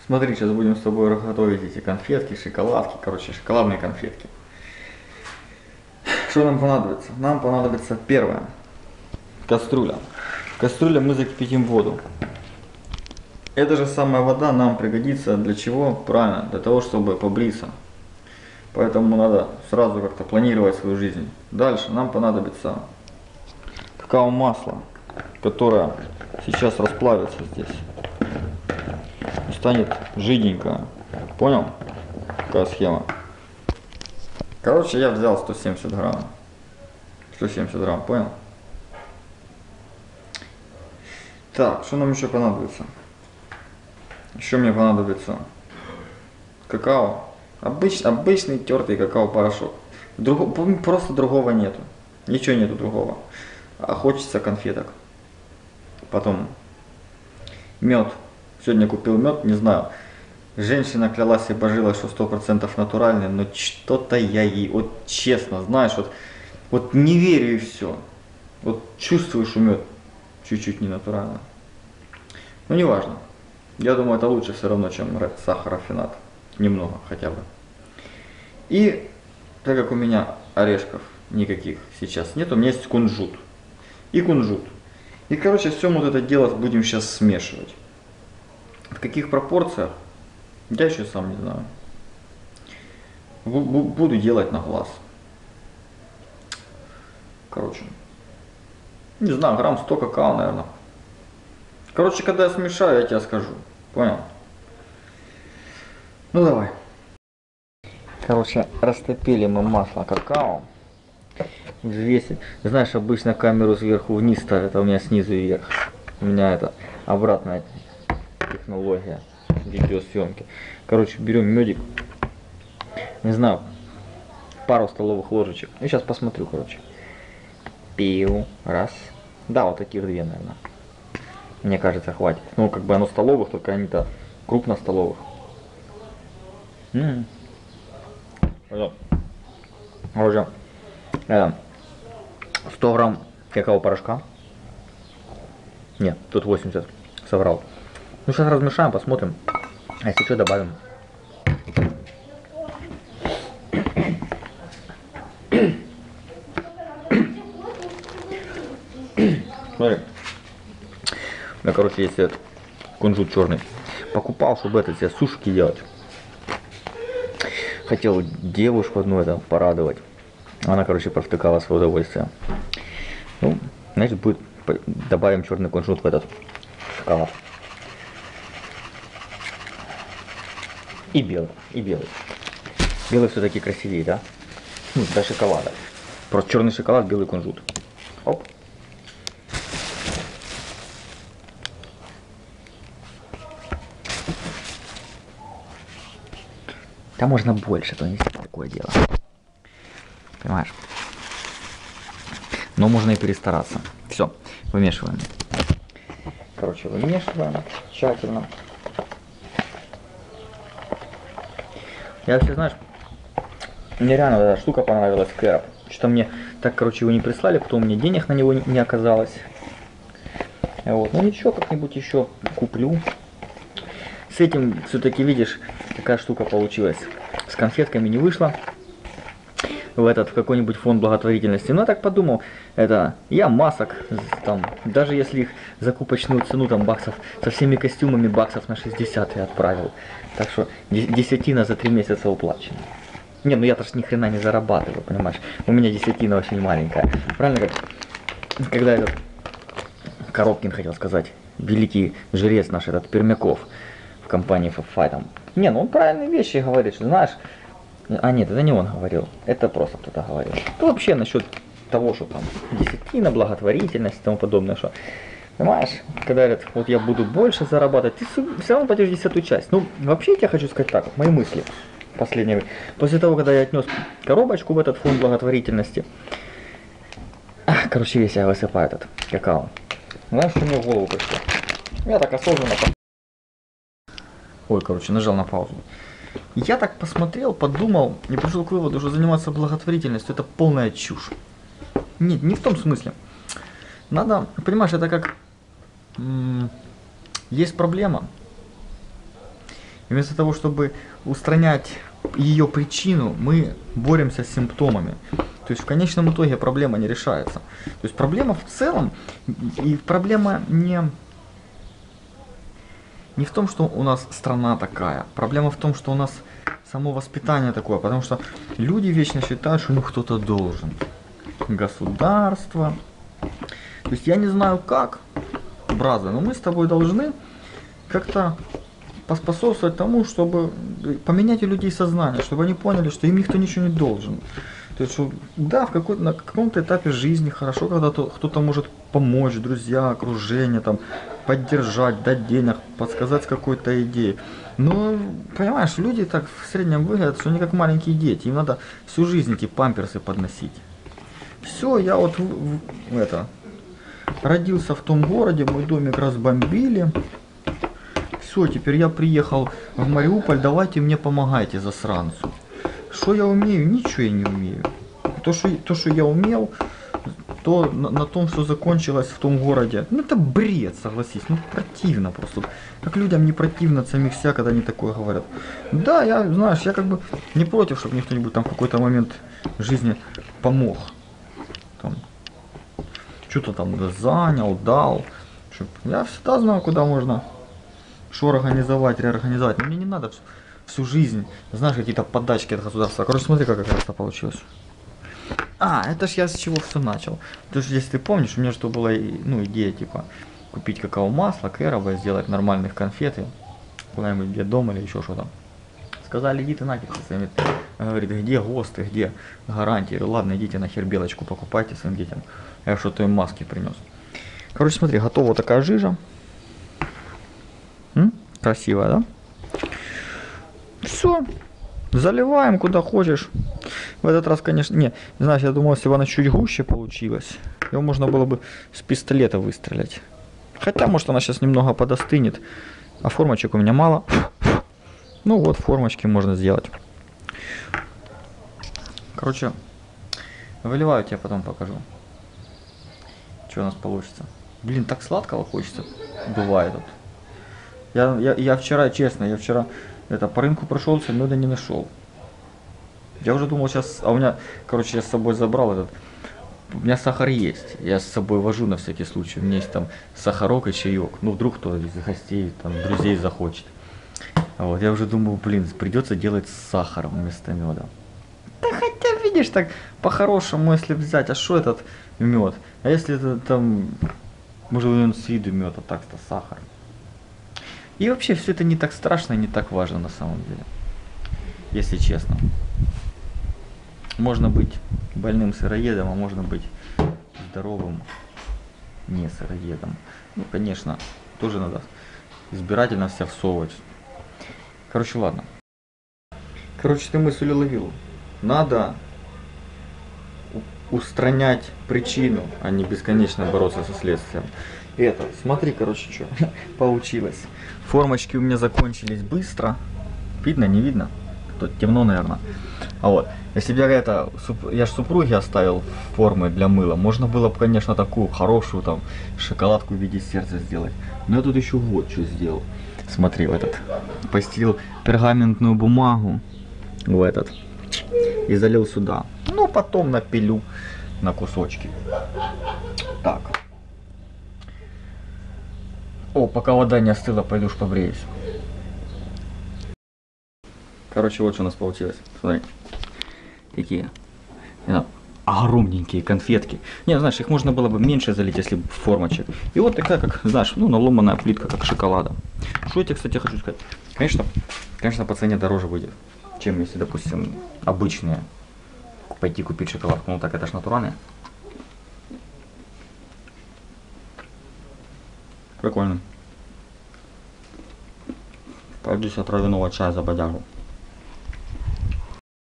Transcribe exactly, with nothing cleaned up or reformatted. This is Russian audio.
Смотри, сейчас будем с тобой готовить эти конфетки, шоколадки, короче, шоколадные конфетки. Что нам понадобится? Нам понадобится первое. Кастрюля. В кастрюле мы закипятим воду. Эта же самая вода нам пригодится для чего? Правильно, для того, чтобы побриться. Поэтому надо сразу как-то планировать свою жизнь. Дальше нам понадобится какао-масло, которое сейчас расплавится здесь. И станет жиденькое. Понял? Какая схема? Короче, я взял сто семьдесят грамм. сто семьдесят грамм, понял? Так, что нам еще понадобится? Еще мне понадобится какао. Обыч, обычный тертый какао-порошок. Друг, просто другого нету. Ничего нету другого. А хочется конфеток. Потом мед. Сегодня купил мед, не знаю. Женщина клялась и божилась, что сто процентов натуральный, но что-то я ей, вот честно, знаешь, вот, вот не верю и все. Вот чувствуешь, что мед чуть-чуть не натурально. Ну не важно. Я думаю, это лучше все равно, чем сахар, рафинат. Немного хотя бы. И так как у меня орешков никаких сейчас нет, у меня есть кунжут. И кунжут. И короче, все мы вот это дело будем сейчас смешивать. В каких пропорциях? Я еще сам не знаю. Буду делать на глаз. Короче. Не знаю, грамм сто какао, наверное. Короче, когда я смешаю, я тебе скажу. Понял? Ну давай. Короче, растопили мы масло какао. Взвесить. Знаешь, обычно камеру сверху вниз ставят, а у меня снизу вверх. У меня это обратная технология видеосъемки. Короче, берем медик. Не знаю, пару столовых ложечек. И сейчас посмотрю, короче. Пиу. Раз. Да, вот таких две, наверное. Мне кажется, хватит. Ну, как бы оно столовых, только они-то крупно столовых. М-м. Уже э, сто грамм какао-порошка. Нет, тут восемьдесят. Соврал. Ну, сейчас размешаем, посмотрим. А если что, добавим. Смотри. Я, короче, есть этот кунжут черный. Покупал, чтобы это себе сушки делать. Хотел девушку одну это порадовать. Она, короче, провтыкала свое удовольствие. Ну, значит, будет добавим черный кунжут в этот шоколад. И белый, и белый. Белый все-таки красивее, да? Ну, до шоколада. Просто черный шоколад, белый кунжут. Оп. Там можно больше, то не такое дело. Понимаешь? Но можно и перестараться. Все, вымешиваем. Короче, вымешиваем тщательно. Я вообще, знаешь, мне реально эта штука понравилась, Кэроп. Что-то мне так, короче, его не прислали, потом мне денег на него не оказалось. Вот, ну ничего, как-нибудь еще куплю. С этим все-таки, видишь, какая штука получилась. С конфетками не вышло. В этот, в какой-нибудь фонд благотворительности. Но я так подумал, это я масок, там, даже если их закупочную цену там баксов, со всеми костюмами баксов на шестьдесят я отправил. Так что десятина за три месяца уплачена. Не, ну я-то ж ни хрена не зарабатываю, понимаешь. У меня десятина очень маленькая. Правильно как? Когда этот Коробкин хотел сказать, великий жрец наш этот Пермяков в компании Фай там. Не, ну он правильные вещи говорит, что знаешь. А нет, это не он говорил, это просто кто-то говорил. Ну вообще насчет того, что там десятина, благотворительность и тому подобное, что, понимаешь, когда говорят, вот я буду больше зарабатывать, ты все равно платишь десятую часть. Ну, вообще я тебе хочу сказать так, вот, мои мысли последние. После того, когда я отнес коробочку в этот фонд благотворительности, ах, короче, весь я высыпаю этот какао. Знаешь, что мне в голову пришло? Я так осознанно... Ой, короче, нажал на паузу. Я так посмотрел, подумал и пришел к выводу, что заниматься благотворительностью это полная чушь. Нет, не в том смысле. Надо, понимаешь, это как... М- есть проблема. И вместо того, чтобы устранять ее причину, мы боремся с симптомами. То есть в конечном итоге проблема не решается. То есть проблема в целом, и проблема не, не в том, что у нас страна такая. Проблема в том, что у нас само воспитание такое. Потому что люди вечно считают, что ну кто-то должен. Государство. То есть я не знаю как, браза, но мы с тобой должны как-то поспособствовать тому, чтобы поменять у людей сознание, чтобы они поняли, что им никто ничего не должен. То есть, что, да, в какой на каком-то этапе жизни хорошо, когда кто-то может помочь, друзья, окружение, там, поддержать, дать денег, подсказать какой-то идеи. Но, понимаешь, люди так в среднем выглядят, что они как маленькие дети, им надо всю жизнь эти памперсы подносить. Все, я вот в, в, это, родился в том городе, мой домик разбомбили. Все, теперь я приехал в Мариуполь, давайте мне помогайте, засранцу. Что я умею? Ничего я не умею. То, что, то, что я умел, то на, на том, что закончилось в том городе. Ну это бред, согласись. Ну противно просто. Как людям не противно от самих себя, когда они такое говорят. Да, я, знаешь, я как бы не против, чтобы мне кто-нибудь там в какой-то момент жизни помог. Там, что-то там занял, дал. Чтоб... Я всегда знаю, куда можно что организовать, реорганизовать. Но мне не надо всю жизнь, знаешь, какие-то подачки от государства. Короче, смотри, как это получилось. А, это ж я с чего все начал. То есть, если ты помнишь, у меня что была, ну, идея, типа, купить какао-масло, кэровое, сделать нормальных конфеты, куда-нибудь где дома или еще что-то. Сказали, иди ты нахер со своими. Говорит, где ГОСТы, где гарантии? Ладно, идите нахер белочку покупайте своим детям. Я что-то им маски принес. Короче, смотри, готова такая жижа. М? Красивая, да? Все. Заливаем куда хочешь. В этот раз, конечно, не, знаешь, я думал, если бы она чуть гуще получилась, его можно было бы с пистолета выстрелять. Хотя, может, она сейчас немного подостынет. А формочек у меня мало. Ну вот, формочки можно сделать. Короче, выливаю, тебе потом покажу, что у нас получится. Блин, так сладкого хочется. Бывает вот. Я, я, я вчера, честно, я вчера это по рынку прошелся, меда не нашел. Я уже думал сейчас, а у меня, короче, я с собой забрал этот. У меня сахар есть, я с собой вожу на всякий случай. У меня есть там сахарок и чаек. Ну вдруг кто из гостей, там, друзей захочет. Вот, я уже думал, блин, придется делать с сахаром вместо меда. Да хотя, видишь, так по-хорошему, если взять, а что этот мед? А если это там, может, он с виду мед, а так-то сахар. И вообще все это не так страшно и не так важно на самом деле. Если честно. Можно быть больным сыроедом, а можно быть здоровым не сыроедом. Ну, конечно, тоже надо избирательно себя всовывать. Короче, ладно. Короче, ты мысль уловил. Надо устранять причину, а не бесконечно бороться со следствием. Это, смотри, короче, что получилось. Формочки у меня закончились быстро. Видно, не видно? Тут темно, наверное. А вот, если бы я это, я ж супруге оставил формы для мыла, можно было бы, конечно, такую хорошую там шоколадку в виде сердца сделать. Но я тут еще вот что сделал. Смотри, в этот, постелил пергаментную бумагу в этот и залил сюда. Ну, потом напилю на кусочки. Так. О, пока вода не остыла, пойду уж побреюсь. Короче, вот что у нас получилось. Смотри. Какие огромненькие конфетки. Не, знаешь, их можно было бы меньше залить, если бы формочек. И вот такая, как, знаешь, ну, наломанная плитка, как шоколада. Что я тебе, кстати, хочу сказать? Конечно, конечно, по цене дороже выйдет, чем если, допустим, обычные. Пойти купить шоколадку. Ну так, это ж натуральное. Прикольно. Пойду себе травяного чая за бодягу.